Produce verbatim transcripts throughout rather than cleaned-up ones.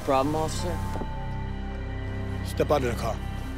problem, officer? Step out of the car.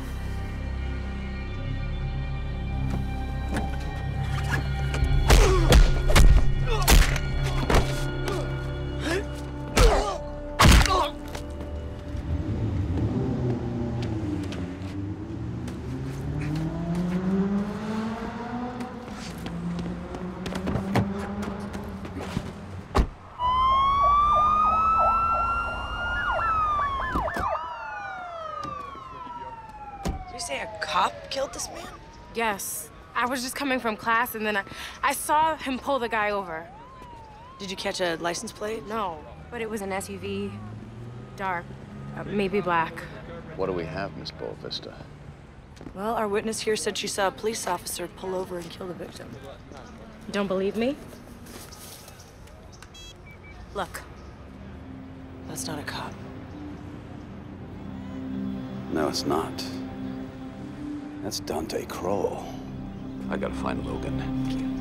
Did you say a cop killed this man? Yes. I was just coming from class, and then I, I saw him pull the guy over. Did you catch a license plate? No, but it was an S U V. Dark. Uh, maybe black. What do we have, Miss Boavista? Well, our witness here said she saw a police officer pull over and kill the victim. Don't believe me? Look. That's not a cop. No, it's not. That's Dante Kroll. I gotta find Logan.